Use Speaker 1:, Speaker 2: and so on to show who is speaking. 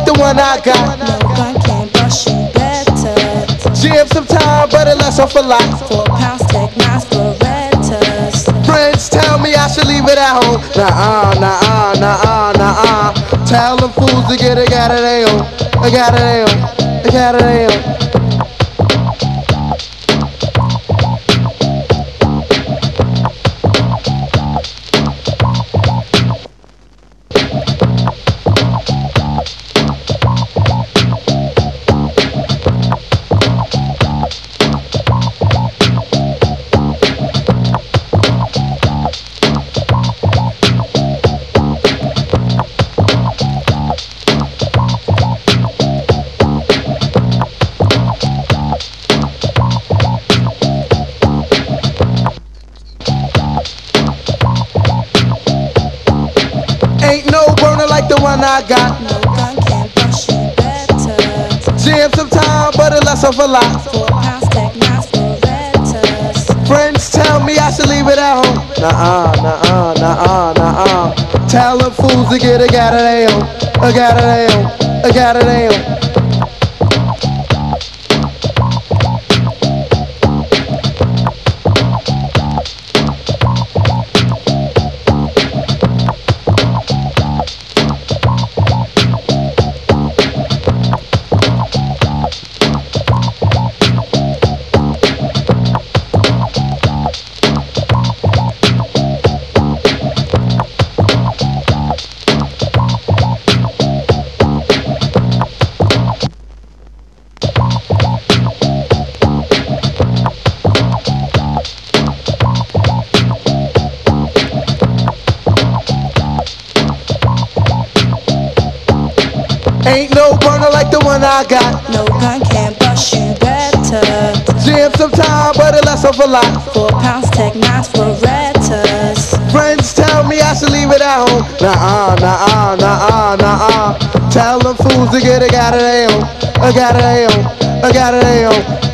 Speaker 1: the one I got.
Speaker 2: No gun can bust you better.
Speaker 1: Jam some time, but it lasts off a lot.
Speaker 2: 4 pounds, take 9 Berettas.
Speaker 1: Friends tell me I should leave it at home. Nah, nah, nah, nah. Tell them fools to get it out of their own. I got it out. I got it out. Ain't no burner like the one I got.
Speaker 2: No gun can bust you better.
Speaker 1: Jam some time, but it lasts off a lot.
Speaker 2: 4 pounds, take 9 Berettas.
Speaker 1: Friends tell me I should leave it at home. Nah. Tell them fools to get it out of their own. I got it out. I got it out. Ain't no burner like the one I got.
Speaker 2: No gun can bust you better.
Speaker 1: Jam some time, but it lasts off a lot.
Speaker 2: 4 pounds, take 9 Berettas.
Speaker 1: Friends tell me I should leave it at home. Nah. Tell them fools to get it out of their own. I got it out.